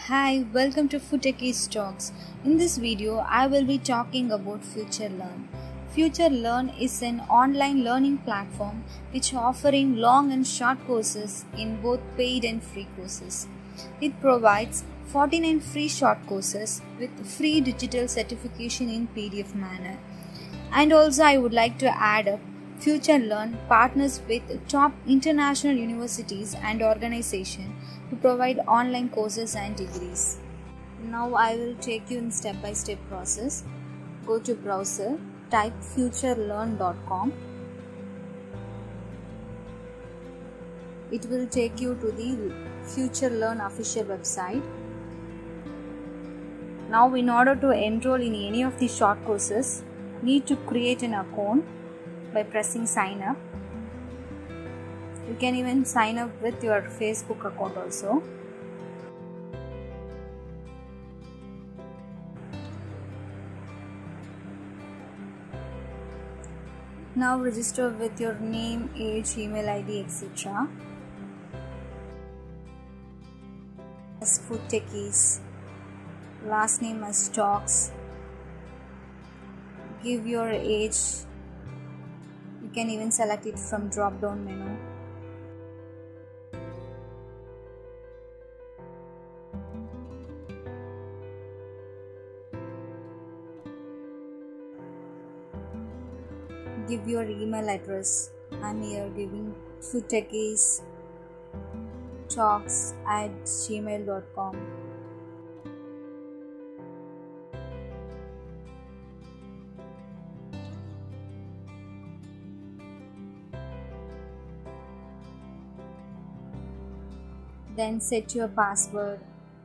Hi, welcome to Futeki's Talks. In this video, I will be talking about FutureLearn. FutureLearn is an online learning platform which offering long and short courses in both paid and free courses. It provides 49 free short courses with free digital certification in PDF manner. And also I would like to add up FutureLearn partners with top international universities and organizations to provide online courses and degrees. Now I will take you in step-by-step process. Go to browser, type futurelearn.com. It will take you to the FutureLearn official website. Now in order to enroll in any of the short courses, need to create an account by pressing sign up. You can even sign up with your Facebook account also. Now register with your name, age, email ID, etc. As Food Techies, last name as Talks. Give your age. You can even select it from drop down menu. Give your email address. I'm here giving foodtechies@gmail.com. Then set your password.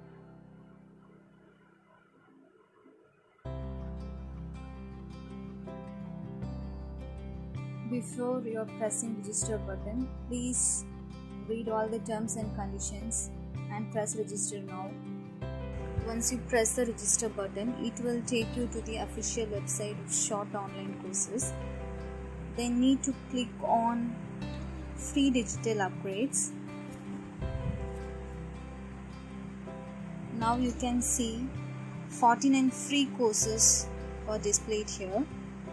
Before you're pressing register button, please read all the terms and conditions and press register now. Once you press the register button, it will take you to the official website of short online courses. Then need to click on free digital upgrades. Now you can see 49 free courses are displayed here.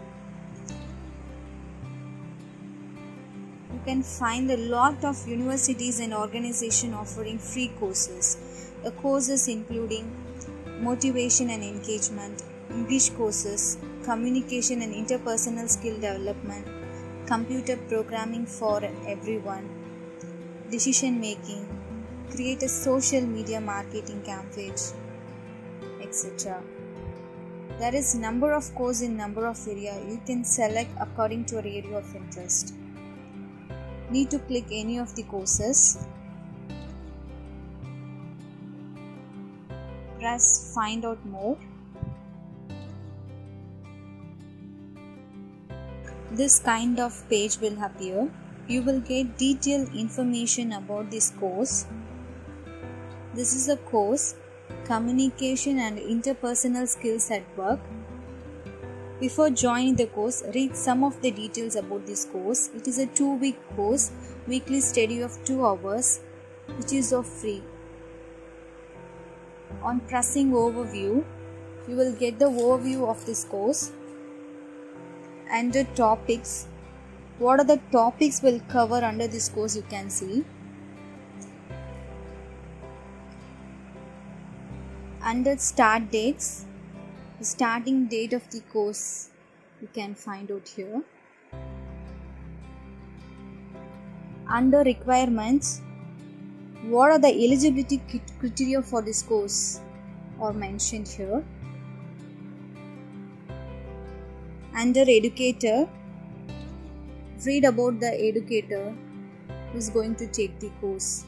You can find a lot of universities and organizations offering free courses. The courses including motivation and engagement, English courses, communication and interpersonal skill development, computer programming for everyone, decision making, create a social media marketing campaign, etc. There is number of courses in number of area. You can select according to your area of interest. Need to click any of the courses. Press find out more. This kind of page will appear. You will get detailed information about this course. This is a course, Communication and Interpersonal Skills at Work. Before joining the course, read some of the details about this course. It is a 2-week course, weekly study of 2 hours, which is of free. On pressing overview, you will get the overview of this course. Under topics, what are the topics will cover under this course you can see. Under start dates, the starting date of the course you can find out here. Under requirements, what are the eligibility criteria for this course are mentioned here. Under educator, read about the educator who is going to take the course.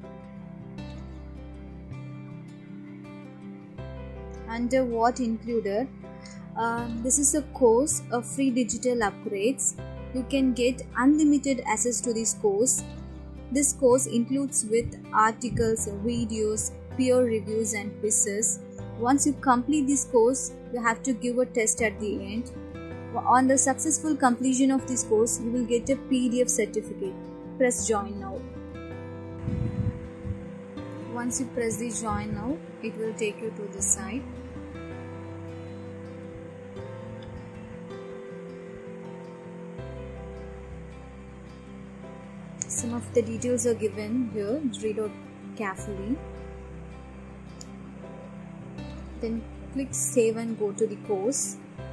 Under what included, this is a course of free digital upgrades. You can get unlimited access to this course. This course includes with articles, videos, peer reviews and quizzes. Once you complete this course, you have to give a test at the end. On the successful completion of this course, you will get a PDF certificate. Press join now. Once you press the join now, it will take you to the site. Some of the details are given here. Read out carefully. Then click save and go to the course.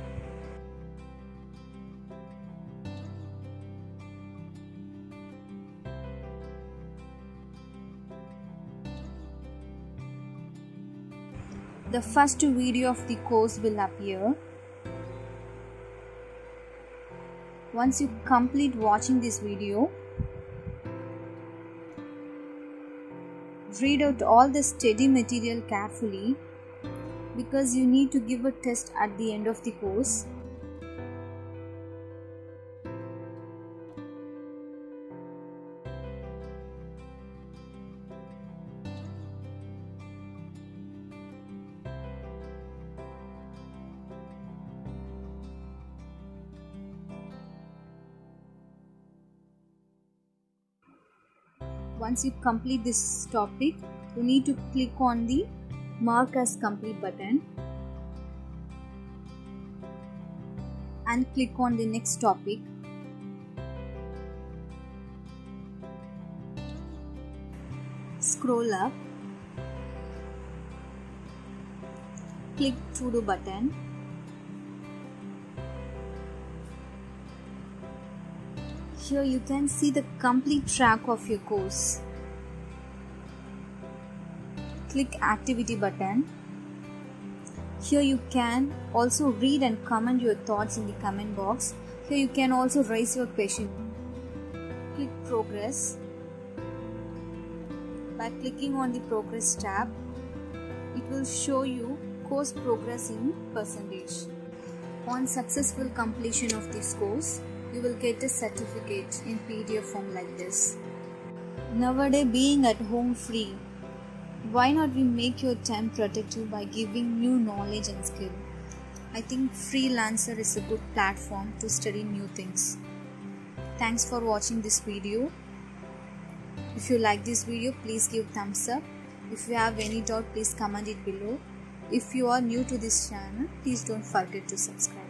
The first video of the course will appear. Once you complete watching this video, read out all the study material carefully because you need to give a test at the end of the course. Once you complete this topic, you need to click on the Mark as Complete button and click on the next topic. Scroll up, click To Do button. Here you can see the complete track of your course. Click Activity button. Here you can also read and comment your thoughts in the comment box. Here you can also raise your question. Click Progress. By clicking on the Progress tab, it will show you course progress in percentage. On successful completion of this course, you will get a certificate in PDF form like this. Nowadays, being at home free, why not we make your time productive by giving new knowledge and skill? I think Freelancer is a good platform to study new things. Thanks for watching this video. If you like this video, please give thumbs up. If you have any doubt, please comment it below. If you are new to this channel, please don't forget to subscribe.